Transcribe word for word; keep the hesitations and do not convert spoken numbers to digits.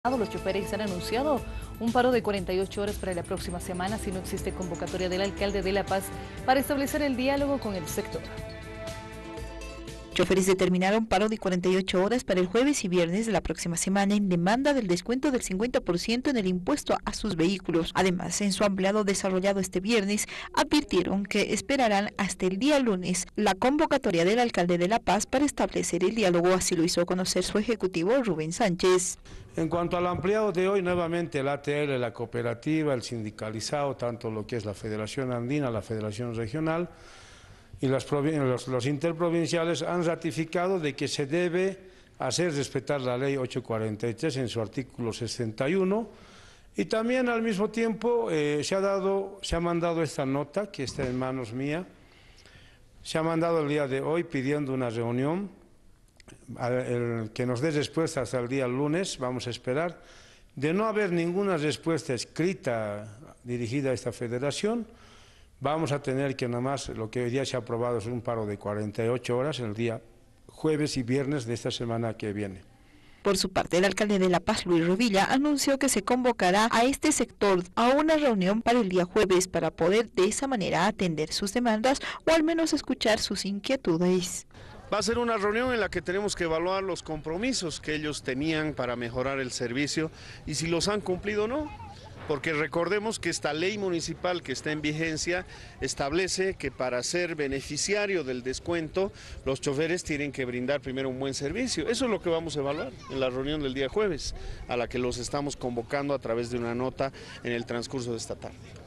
Los choferes han anunciado un paro de cuarenta y ocho horas para la próxima semana si no existe convocatoria del alcalde de La Paz para establecer el diálogo con el sector. Choferes determinaron paro de cuarenta y ocho horas para el jueves y viernes de la próxima semana en demanda del descuento del cincuenta por ciento en el impuesto a sus vehículos. Además, en su ampliado desarrollado este viernes, advirtieron que esperarán hasta el día lunes la convocatoria del alcalde de La Paz para establecer el diálogo, así lo hizo conocer su ejecutivo Rubén Sánchez. En cuanto al ampliado de hoy, nuevamente el A T L, la cooperativa, el sindicalizado, tanto lo que es la Federación Andina, la Federación Regional, y los, los, los interprovinciales han ratificado de que se debe hacer respetar la ley ochocientos cuarenta y tres en su artículo sesenta y uno, y también al mismo tiempo eh, se ha dado, se ha mandado esta nota que está en manos mía, se ha mandado el día de hoy pidiendo una reunión, el, que nos dé respuesta hasta el día lunes, vamos a esperar. De no haber ninguna respuesta escrita dirigida a esta federación, vamos a tener que nada más, lo que hoy día se ha aprobado es un paro de cuarenta y ocho horas el día jueves y viernes de esta semana que viene. Por su parte, el alcalde de La Paz, Luis Revilla, anunció que se convocará a este sector a una reunión para el día jueves para poder de esa manera atender sus demandas o al menos escuchar sus inquietudes. Va a ser una reunión en la que tenemos que evaluar los compromisos que ellos tenían para mejorar el servicio y si los han cumplido o no. Porque recordemos que esta ley municipal que está en vigencia establece que para ser beneficiario del descuento, los choferes tienen que brindar primero un buen servicio. Eso es lo que vamos a evaluar en la reunión del día jueves, a la que los estamos convocando a través de una nota en el transcurso de esta tarde.